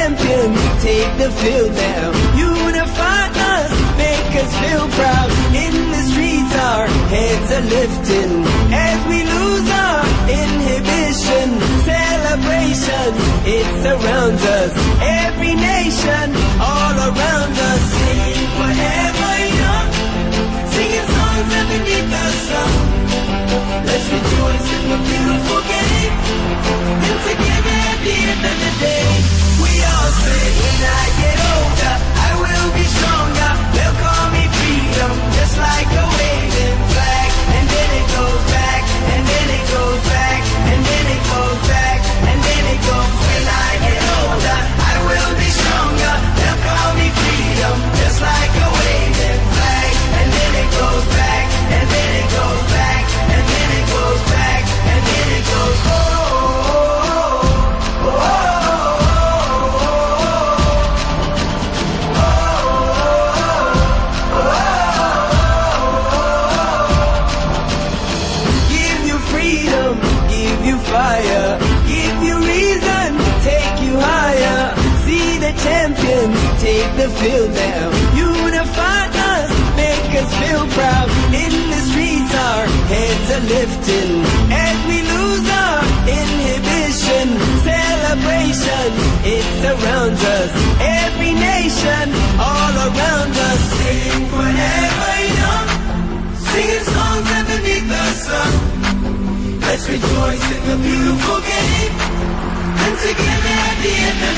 champions take the field now. Unify us, make us feel proud. In the streets our heads are lifting as we lose our inhibition. Celebration, it surrounds us. Every nation, all around us. Sing forever young, singing songs underneath the sun. Let's rejoice in the beautiful game, and together at the end of the day, we all say, when I get older, I will be stronger. They'll call me freedom, just like a waving flag. And then it goes back, and then it goes back, and then it goes back, and then it goes. When I get older, I will be stronger. They'll call me freedom, just like a waving flag. And then it goes back, and then it goes back, and then it goes back, and then it goes. Oh, oh, oh, oh. Fire, give you reason, take you higher. See the champions take the field now. Unify us, make us feel proud. In the streets our heads are lifting as we lose our inhibition. Celebration, it surrounds us. Every nation, all around us. Sing forever young, singing songs underneath the sun. Let's rejoice in the beautiful game, and together at the end